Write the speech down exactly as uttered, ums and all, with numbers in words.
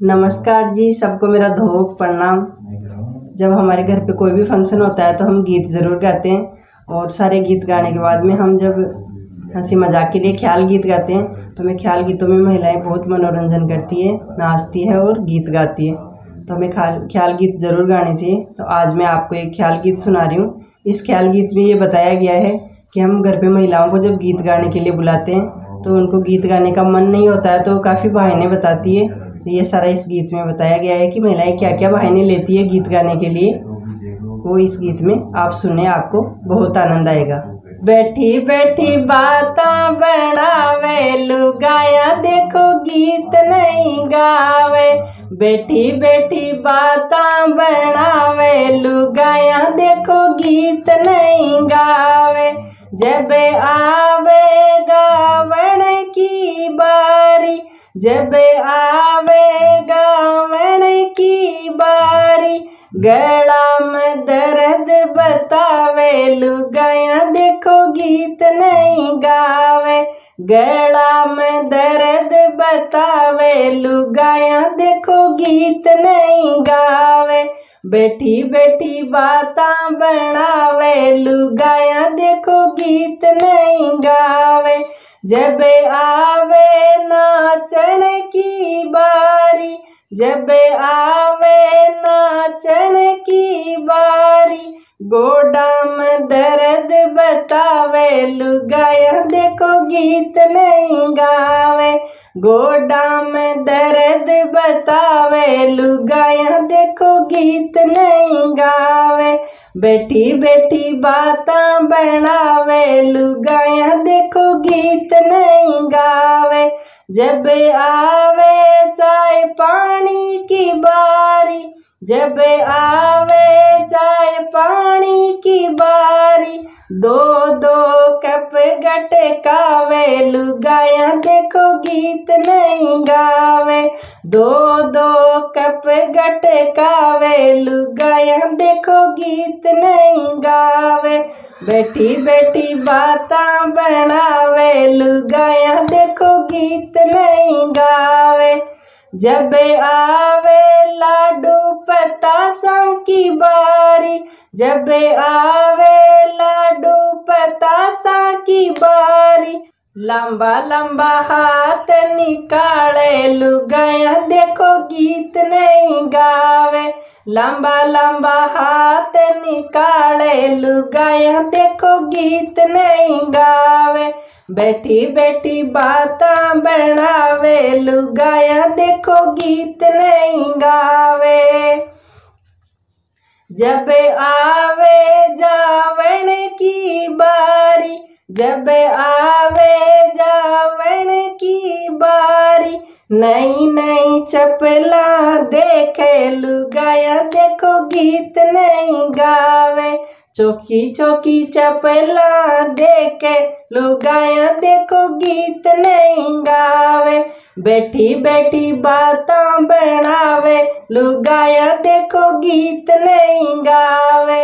नमस्कार जी, सबको मेरा धोक प्रणाम। जब हमारे घर पे कोई भी फंक्शन होता है तो हम गीत ज़रूर गाते हैं और सारे गीत गाने के बाद में हम जब हंसी मजाक के लिए ख्याल गीत गाते हैं तो हमें ख्याल गीतों में महिलाएं बहुत मनोरंजन करती है, नाचती है और गीत गाती है। तो हमें ख्याल ख्याल गीत ज़रूर गाने चाहिए। तो आज मैं आपको एक ख्याल गीत सुना रही हूँ। इस ख्याल गीत में ये बताया गया है कि हम घर पे महिलाओं को जब गीत गाने के लिए बुलाते हैं तो उनको गीत गाने का मन नहीं होता है तो काफ़ी बहाने बताती है। तो ये सारा इस गीत में बताया गया है कि महिलाएं क्या क्या बहाने लेती है गीत गाने के लिए। वो इस गीत में आप सुने, आपको बहुत आनंद आएगा। बैठी बैठी बातां बनावे लुगाया देखो गीत नहीं गावे। बैठी बैठी बातां बनावे लुगाया देखो गीत नहीं गावे। जब आवे गावण की बारी, जब आवे गावण की बारी, गला में दर्द बतावे लुगाया देखो गीत नहीं गावे। गला में दर्द बतावे लुगाया देखो गीत नहीं गावे। बैठी बैठी बातां बनावे लुगाया देखो गीत नहीं गावे। जब आवे नाचण की बारी, जब आवे नाचण की बारी, गोडा में दर्द बतावे लुगाया देखो गीत नहीं गावे। गोडा में दर्द बतावे लुगाया देखो गीत नहीं गावे। बैठी बैठी बातां बनावे लुगाया देखो गीत नहीं गावे। जब आवे चाय पानी की बारी, जब आवे चाय पानी की बारी, दो दो कप गटकावे लुगाया देखो गीत नहीं गावे। दो दो कप गटकावे लुगाया देखो गीत नहीं गावे। बैठी बैठी बातां बनावे लुगाया देखो गीत नहीं गावे। जब आवे लाडू पतासा की बारी, जब आवे लाडू पतासा की बारी, लंबा लंबा हाथ निकाले लुगाया देखो गीत नहीं गावे। लंबा लंबा हाथ निकाले लुगाया देखो गीत नहीं गावे। बैठी बैठी बातां बनावे लुगाया देखो गीत नहीं गावे। जब आवे जावण की बारी, जब आवे जावण की बारी, नई नई चपला देखे लुगाया देखो गीत नहीं गावे। चौकी चौकी चपला देखे लुगाया देखो गीत नहीं गावे। बैठी बैठी बातां बनावे लुगाया देखो गीत नहीं गावे।